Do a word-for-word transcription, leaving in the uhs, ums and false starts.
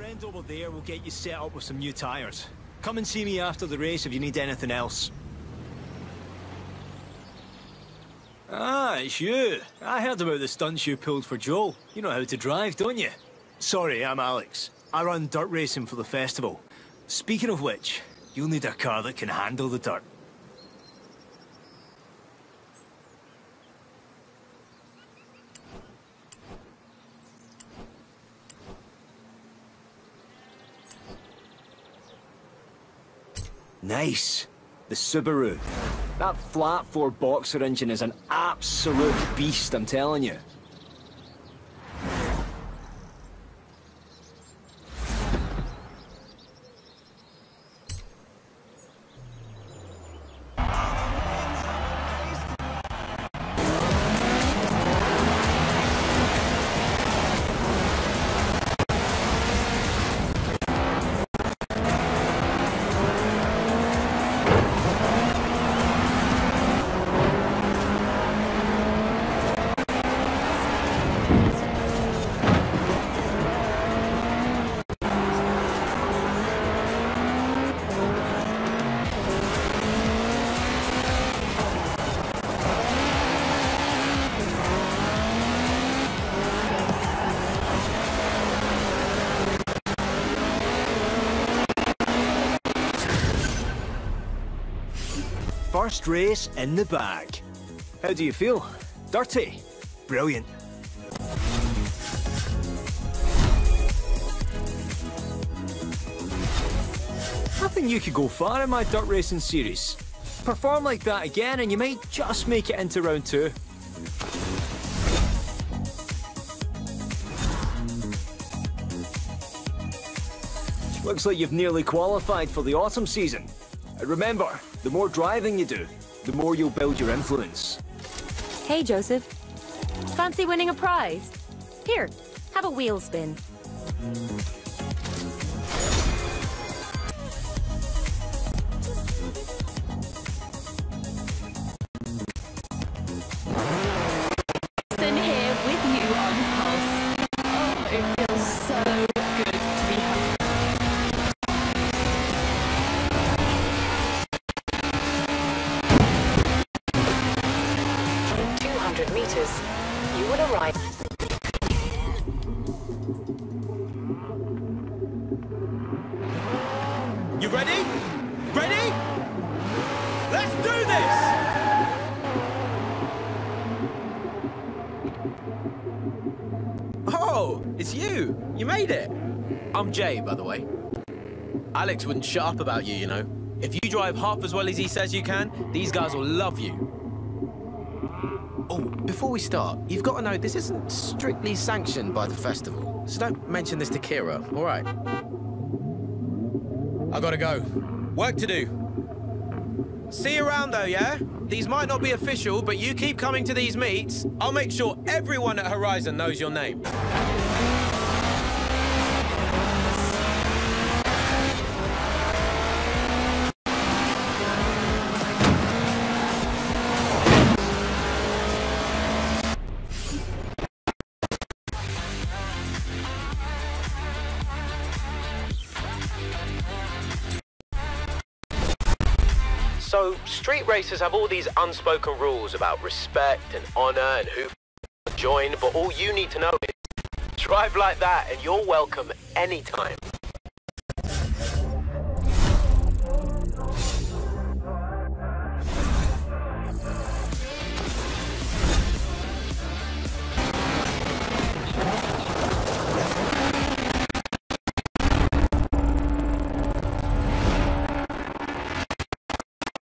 friend over there will get you set up with some new tyres. Come and see me after the race if you need anything else. Ah, it's you. I heard about the stunts you pulled for Joel. You know how to drive, don't you? Sorry, I'm Alex. I run dirt racing for the festival. Speaking of which, you'll need a car that can handle the dirt. Nice. The Subaru. That flat four boxer engine is an absolute beast, I'm telling you. First race in the bag. How do you feel? Dirty? Brilliant. I think you could go far in my dirt racing series. Perform like that again and you might just make it into round two. Looks like you've nearly qualified for the autumn season. Remember, the more driving you do, the more you'll build your influence. Hey, Joseph. Fancy winning a prize? Here, have a wheel spin. Listen here with you on Pulse. Oh, it feels so good to be home. meters, you will arrive. You ready? Ready? Let's do this! Oh, it's you. You made it. I'm Jay, by the way. Alex wouldn't shut up about you, you know. If you drive half as well as he says you can, these guys will love you. Oh, before we start, you've got to know this isn't strictly sanctioned by the festival, so don't mention this to Kira, all right? I gotta go. Work to do. See you around, though, yeah? These might not be official, but you keep coming to these meets, I'll make sure everyone at Horizon knows your name. So, street racers have all these unspoken rules about respect and honor and who join, but all you need to know is drive like that and you're welcome anytime.